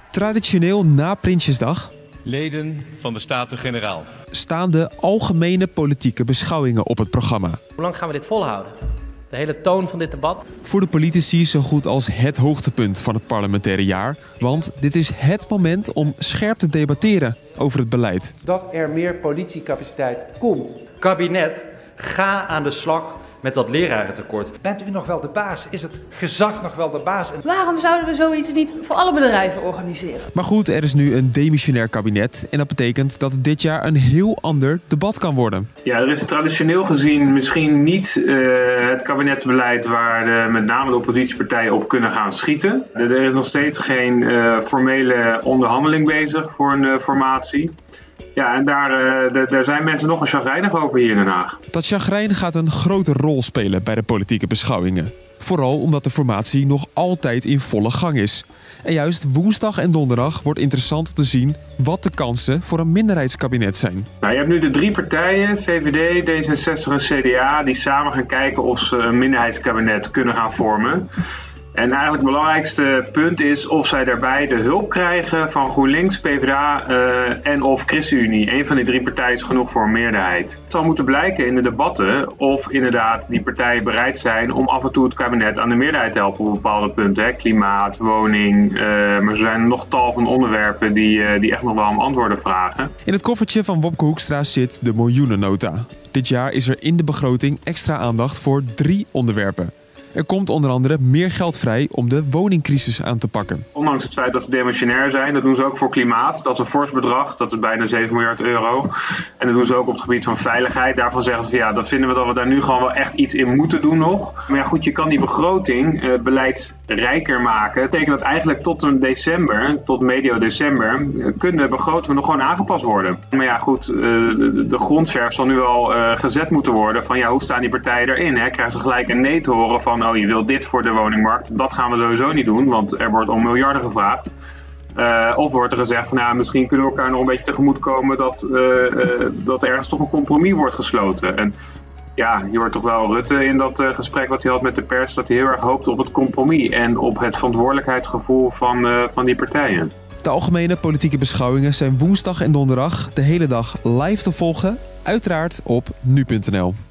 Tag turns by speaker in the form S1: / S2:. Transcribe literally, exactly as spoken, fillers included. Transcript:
S1: Traditioneel na Prinsjesdag
S2: leden van de Staten-Generaal
S1: staan de algemene politieke beschouwingen op het programma.
S3: Hoe lang gaan we dit volhouden? De hele toon van dit debat?
S1: Voor de politici zo goed als het hoogtepunt van het parlementaire jaar. Want dit is het moment om scherp te debatteren over het beleid.
S4: Dat er meer politiecapaciteit komt.
S5: Kabinet, ga aan de slag met dat lerarentekort.
S4: Bent u nog wel de baas? Is het gezag nog wel de baas?
S6: Waarom zouden we zoiets niet voor alle bedrijven organiseren?
S1: Maar goed, er is nu een demissionair kabinet. En dat betekent dat het dit jaar een heel ander debat kan worden.
S7: Ja, er is traditioneel gezien misschien niet uh, het kabinetsbeleid waar de, met name de oppositiepartijen op kunnen gaan schieten. Er is nog steeds geen uh, formele onderhandeling bezig voor een uh, formatie. Ja, en daar, uh, daar zijn mensen nogal chagrijnig over hier in Den Haag.
S1: Dat chagrijn gaat een grote rol spelen bij de politieke beschouwingen. Vooral omdat de formatie nog altijd in volle gang is. En juist woensdag en donderdag wordt interessant om te zien wat de kansen voor een minderheidskabinet zijn.
S7: Nou, je hebt nu de drie partijen, V V D, D zesenzestig en C D A, die samen gaan kijken of ze een minderheidskabinet kunnen gaan vormen. En eigenlijk het belangrijkste punt is of zij daarbij de hulp krijgen van GroenLinks, PvdA uh, en of ChristenUnie. Eén van die drie partijen is genoeg voor een meerderheid. Het zal moeten blijken in de debatten of inderdaad die partijen bereid zijn om af en toe het kabinet aan de meerderheid te helpen op bepaalde punten. Hè? Klimaat, woning, uh, maar er zijn nog tal van onderwerpen die, uh, die echt nog wel om antwoorden vragen.
S1: In het koffertje van Wopke Hoekstra zit de miljoenennota. Dit jaar is er in de begroting extra aandacht voor drie onderwerpen. Er komt onder andere meer geld vrij om de woningcrisis aan te pakken.
S7: Ondanks het feit dat ze demissionair zijn, dat doen ze ook voor klimaat. Dat is een fors bedrag, dat is bijna zeven miljard euro. En dat doen ze ook op het gebied van veiligheid. Daarvan zeggen ze van ja, dat vinden we dat we daar nu gewoon wel echt iets in moeten doen nog. Maar ja goed, je kan die begroting uh, beleidsrijker maken. Dat betekent dat eigenlijk tot een december, tot medio december, uh, kunnen begrotingen nog gewoon aangepast worden. Maar ja goed, uh, de, de grondverf zal nu al uh, gezet moeten worden van ja, hoe staan die partijen erin? Hè? Krijgen ze gelijk een nee te horen van oh, je wil dit voor de woningmarkt. Dat gaan we sowieso niet doen, want er wordt om miljarden gevraagd. Uh, of wordt er gezegd van nou, misschien kunnen we elkaar nog een beetje tegemoetkomen dat, uh, uh, dat er ergens toch een compromis wordt gesloten. En ja, je hoort toch wel Rutte in dat uh, gesprek wat hij had met de pers, dat hij heel erg hoopt op het compromis en op het verantwoordelijkheidsgevoel van, uh, van die partijen.
S1: De algemene politieke beschouwingen zijn woensdag en donderdag de hele dag live te volgen, uiteraard op nu punt n l.